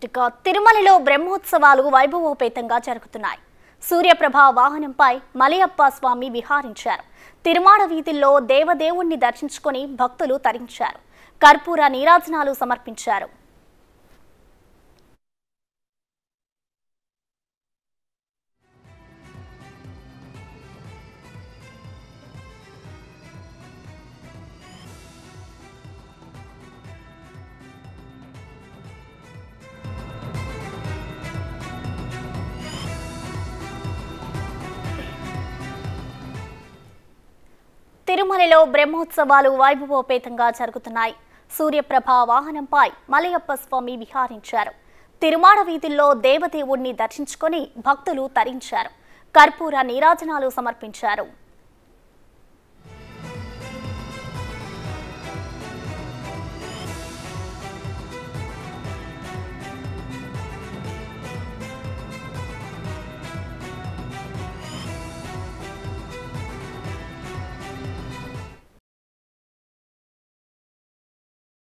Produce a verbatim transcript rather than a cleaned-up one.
ఇక తిరుమలలో బ్రహ్మోత్సవాలు వైభవోపేతంగా జరుగుతున్నాయి. సూర్యప్రభ వాహనంపై మలయప్ప స్వామి విహారించారు. తిరుమాడ వీధుల్లో దేవదేవుణ్ణి దర్శించుకొని భక్తులు తరించారు. కర్పూర నీరాజనాలు సమర్పించారు. తిరుమలలో బ్రహ్మోత్సవాలు వైభవోపేతంగా జరుగుతున్నాయి. సూర్యప్రభ వాహనంపై మలయప్ప స్వామి విహారించారు. తిరుమాడ వీధుల్లో దేవదేవుణ్ణి దర్శించుకొని భక్తులు తరించారు. కర్పూర నీరాజనాలు సమర్పించారు.